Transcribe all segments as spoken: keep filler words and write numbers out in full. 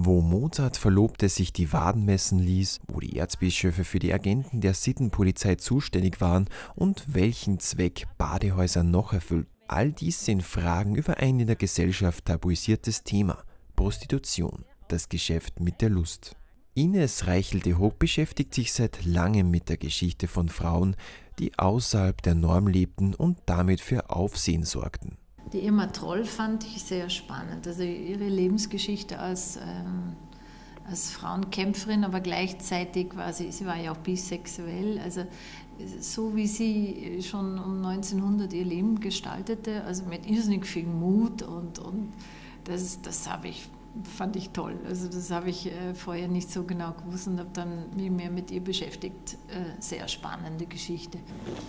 Wo Mozart Verlobte sich die Waden messen ließ, wo die Erzbischöfe für die Agenten der Sittenpolizei zuständig waren und welchen Zweck Badehäuser noch erfüllten. All dies sind Fragen über ein in der Gesellschaft tabuisiertes Thema: Prostitution, das Geschäft mit der Lust. Ines Reichel-de-Hoop beschäftigt sich seit langem mit der Geschichte von Frauen, die außerhalb der Norm lebten und damit für Aufsehen sorgten. Die Irma Troll fand ich sehr spannend, also ihre Lebensgeschichte als, ähm, als Frauenkämpferin, aber gleichzeitig quasi, sie war ja auch bisexuell, also so wie sie schon um neunzehnhundert ihr Leben gestaltete, also mit irrsinnig viel Mut und, und das, das habe ich, fand ich toll. Also das habe ich äh, vorher nicht so genau gewusst und habe dann mich mehr mit ihr beschäftigt. Äh, sehr spannende Geschichte.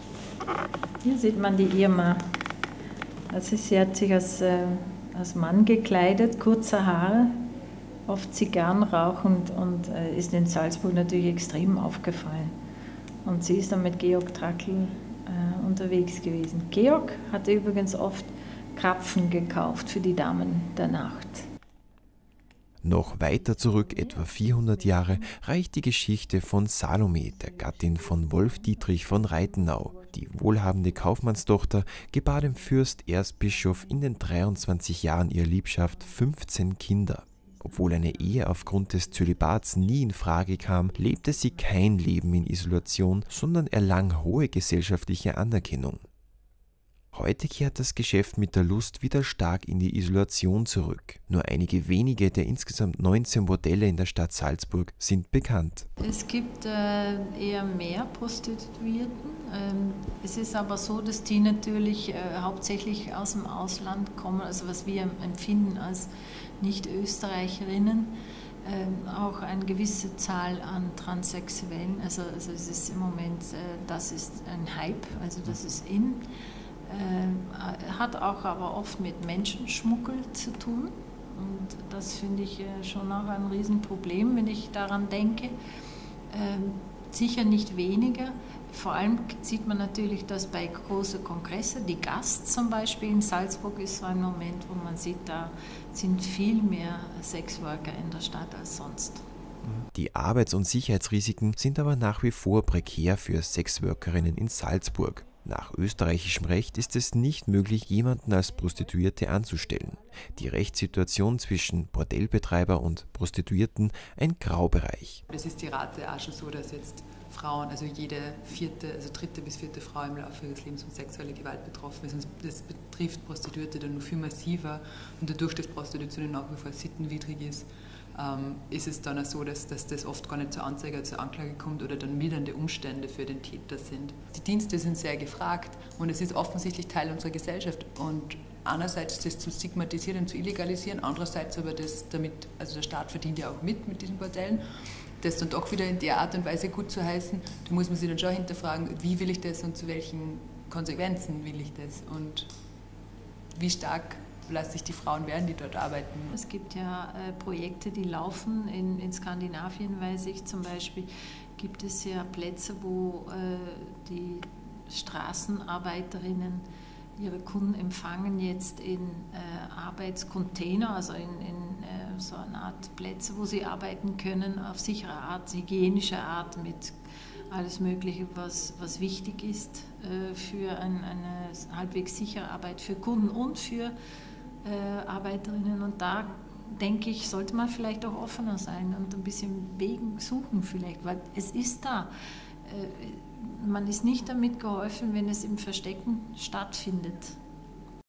Hier sieht man die Irma. Also sie hat sich als, äh, als Mann gekleidet, kurze Haare, oft Zigarren rauchend und äh, ist in Salzburg natürlich extrem aufgefallen. Und sie ist dann mit Georg Trakl äh, unterwegs gewesen. Georg hatte übrigens oft Krapfen gekauft für die Damen der Nacht. Noch weiter zurück, etwa vierhundert Jahre, reicht die Geschichte von Salome, der Gattin von Wolf Dietrich von Reitenau. Die wohlhabende Kaufmannstochter gebar dem Fürst Erzbischof in den dreiundzwanzig Jahren ihrer Liebschaft fünfzehn Kinder. Obwohl eine Ehe aufgrund des Zölibats nie in Frage kam, lebte sie kein Leben in Isolation, sondern erlang hohe gesellschaftliche Anerkennung. Heute kehrt das Geschäft mit der Lust wieder stark in die Isolation zurück. Nur einige wenige der insgesamt neunzehn Bordelle in der Stadt Salzburg sind bekannt. Es gibt äh, eher mehr Prostituierten. Ähm, es ist aber so, dass die natürlich äh, hauptsächlich aus dem Ausland kommen, also was wir empfinden als Nicht-Österreicherinnen. Ähm, auch eine gewisse Zahl an Transsexuellen. Also, also es ist im Moment, äh, das ist ein Hype, also das ist in. Äh, hat auch aber oft mit Menschenschmuggel zu tun und das finde ich äh, schon auch ein Riesenproblem, wenn ich daran denke. Ähm, sicher nicht weniger, vor allem sieht man natürlich, dass bei großen Kongresse, die Gast zum Beispiel in Salzburg ist so ein Moment, wo man sieht, da sind viel mehr Sexworker in der Stadt als sonst. Die Arbeits- und Sicherheitsrisiken sind aber nach wie vor prekär für Sexworkerinnen in Salzburg. Nach österreichischem Recht ist es nicht möglich, jemanden als Prostituierte anzustellen. Die Rechtssituation zwischen Bordellbetreiber und Prostituierten ein Graubereich. Es ist die Rate auch schon so, dass jetzt Frauen, also jede vierte, also dritte bis vierte Frau im Laufe ihres Lebens von sexueller Gewalt betroffen ist. Und das betrifft Prostituierte dann noch viel massiver und dadurch, dass Prostitution nach wie vor sittenwidrig ist, ähm, ist es dann auch so, dass, dass das oft gar nicht zur Anzeige, zur Anklage kommt oder dann mildernde Umstände für den Täter sind. Die Dienste sind sehr gefragt und es ist offensichtlich Teil unserer Gesellschaft und einerseits das zu stigmatisieren und zu illegalisieren, andererseits aber das damit, also der Staat verdient ja auch mit mit diesen Bordellen, das dann doch wieder in der Art und Weise gut zu heißen, da muss man sich dann schon hinterfragen, wie will ich das und zu welchen Konsequenzen will ich das und wie stark lassen sich die Frauen wehren, die dort arbeiten. Es gibt ja äh, Projekte, die laufen. In, in Skandinavien, weiß ich zum Beispiel, gibt es ja Plätze, wo äh, die Straßenarbeiterinnen ihre Kunden empfangen jetzt in äh, Arbeitscontainer, also in, in äh, so eine Art Plätze, wo sie arbeiten können, auf sichere Art, hygienische Art, mit alles Mögliche, was, was wichtig ist äh, für ein, eine halbwegs sichere Arbeit für Kunden und für äh, Arbeiterinnen. Und da, denke ich, sollte man vielleicht auch offener sein und ein bisschen Wegen suchen vielleicht, weil es ist da. Äh, man ist nicht damit geholfen, wenn es im Verstecken stattfindet.